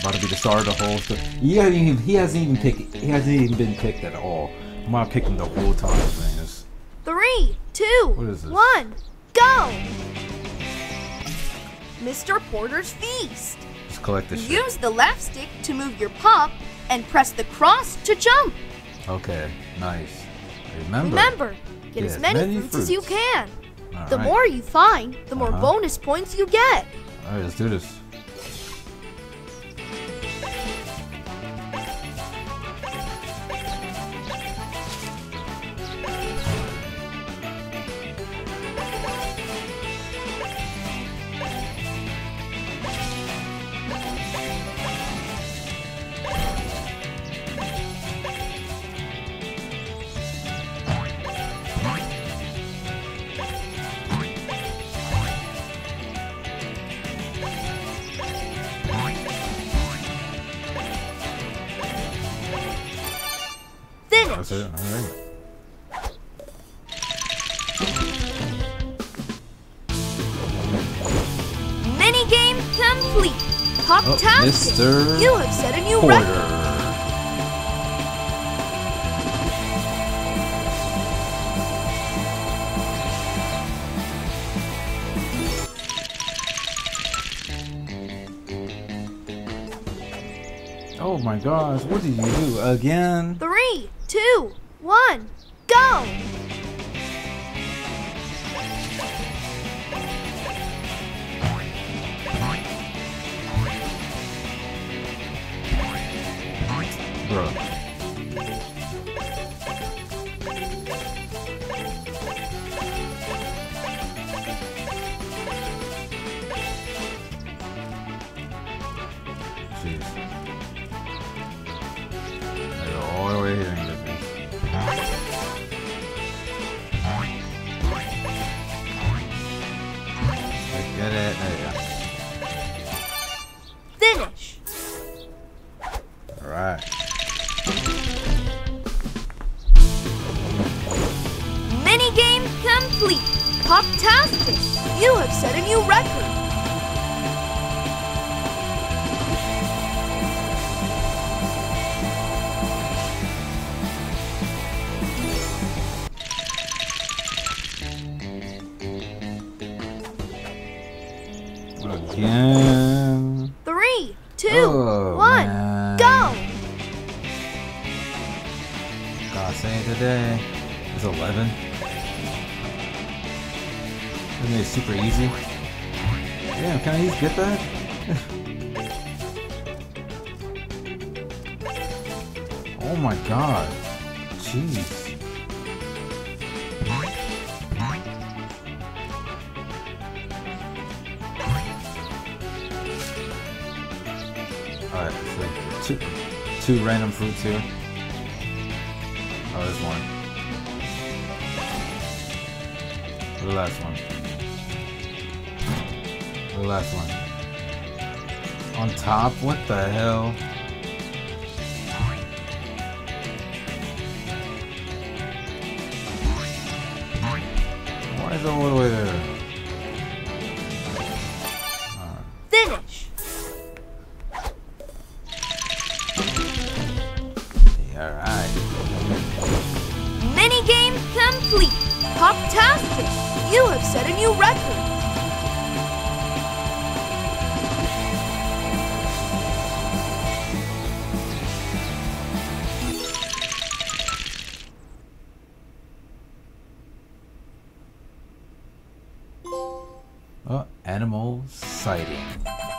About to be the star of the whole story. He hasn't even been picked at all. I'm gonna pick him the whole time, man. 3, 2, What is this? 1, go! Mr. Porter's Feast. Let's collect this shit. Use the left stick to move your pup and press the cross to jump. Okay, nice. Remember, Remember, get as many fruits as you can. The more you find, the more bonus points you get. Alright, let's do this. That's it. Alright. Mini game complete. Pop-tastic. Mr. You have set a new Porter. record. Oh my gosh, what did you do again? 3, 2, 1, go! Bro. Jeez. I go all the way here and get this. I get it. There you go. Finish. Alright. Mini game complete. Pop-tastic. You have set a new record. Again. 3, 2, Oh, 1, man. go! God, say it today. It's 11. Isn't it super easy? Damn, can I just get that? Oh my god. Jeez. Alright, so two random fruits here. Oh, there's one. The last one. The last one. On top? What the hell? Why is it all the way there? Finish. Alright. Mini game complete. Pop-tastic. You have set a new record. Oh, animal sighting.